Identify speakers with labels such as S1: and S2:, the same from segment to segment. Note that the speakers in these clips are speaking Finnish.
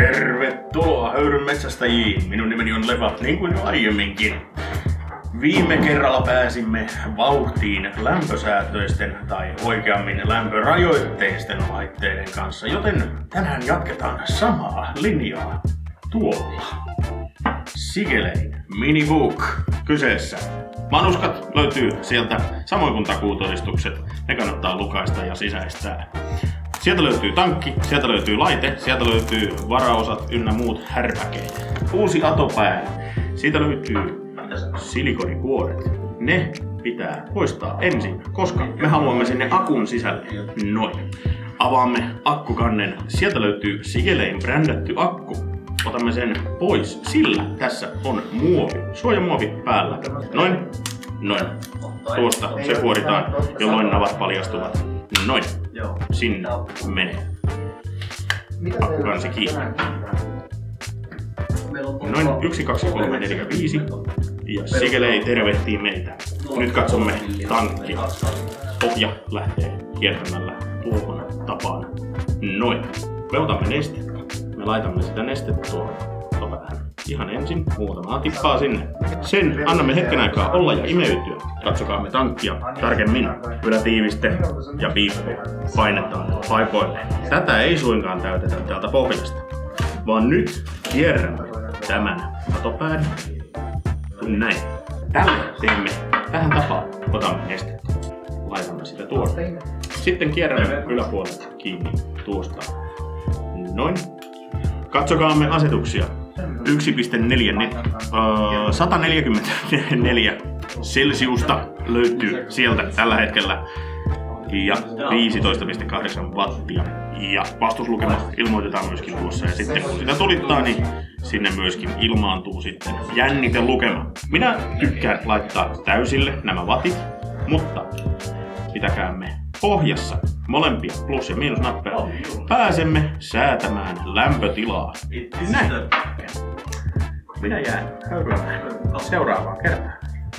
S1: Tervetuloa Höyryn metsästäjiin. Minun nimeni on Leva, niin kuin jo aiemminkin. Viime kerralla pääsimme vauhtiin lämpösäätöisten tai oikeammin lämpörajoitteisten laitteiden kanssa, joten tänään jatketaan samaa linjaa tuolla. Sigelein Minibook kyseessä. Manuskat löytyy sieltä, samoin kuin takuutodistukset. Ne kannattaa lukaista ja sisäistää. Sieltä löytyy tankki, sieltä löytyy laite, sieltä löytyy varaosat ynnä muut härpäkeet. Uusi atopää. Siitä löytyy silikonikuoret. Ne pitää poistaa ensin, koska me haluamme sinne akun sisälle. Noin. Avaamme akkukannen. Sieltä löytyy Sigelein brändätty akku. Otamme sen pois, sillä tässä on muovi, suojamuovi päällä. Noin. Tuosta se kuoritaan, jolloin navat paljastuvat. Noin. Sinne menee. Akkukansi kiinni. Noin 1, 2, 3, 4, 5. Ja Sigelei tervehtii meitä. Nyt katsomme tankkia. Pohja lähtee kiertämällä tuohon tapaan. Noin. Me otamme nestettä. Me laitamme sitä nestettä tuohon vähän. Ihan ensin muutamaa tippaa sinne. Sen annamme hetken aikaa olla ja imeytyä. Katsokaamme tankkia tarkemmin. Ylätiiviste ja piippu painetaan paipoille. Tätä ei suinkaan täytetä täältä pohjasta, vaan nyt kierrämme tämän atopään. Näin. Tällä teemme tähän tapaan. Otamme nestettä. Laitamme sitä tuosta. Sitten kierrämme yläpuolelta kiinni tuosta. Noin. Katsokaamme asetuksia. 144 Celsiusta löytyy sieltä tällä hetkellä ja 15,8 wattia. Ja vastuslukema ilmoitetaan myöskin tuossa, ja sitten kun sitä tulittaa, niin sinne myöskin ilmaantuu sitten jännitelukema. Minä tykkään laittaa täysille nämä watit, mutta pitäkäämme pohjassa molempia plus- ja miinusnappeja. Pääsemme säätämään lämpötilaa. Näin. Minä jään höyräämään seuraavaan kertaan.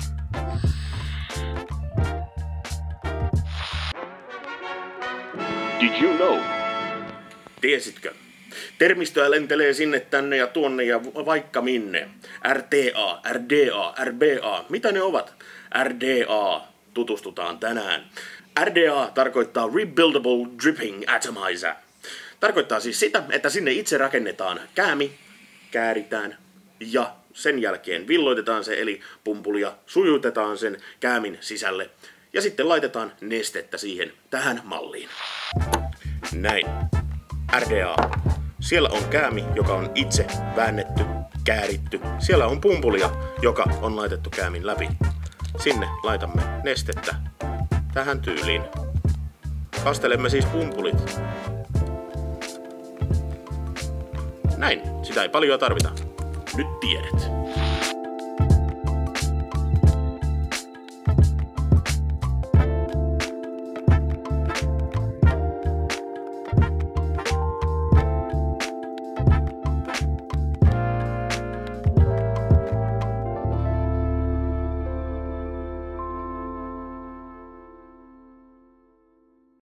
S2: Did you know?
S1: Tiesitkö? Termistöä lentelee sinne tänne ja tuonne ja vaikka minne. RTA, RDA, RBA. Mitä ne ovat? RDA. Tutustutaan tänään. RDA tarkoittaa Rebuildable Dripping Atomizer. Tarkoittaa siis sitä, että sinne itse rakennetaan käämi, kääritään ja sen jälkeen villoitetaan se, eli pumpulia sujutetaan sen käämin sisälle ja sitten laitetaan nestettä siihen tähän malliin. Näin. RDA. Siellä on käämi, joka on itse väännetty, kääritty. Siellä on pumpulia, joka on laitettu käämin läpi. Sinne laitamme nestettä tähän tyyliin. Kastelemme siis pumpulit. Näin. Sitä ei paljon tarvita. Nyt tiedät.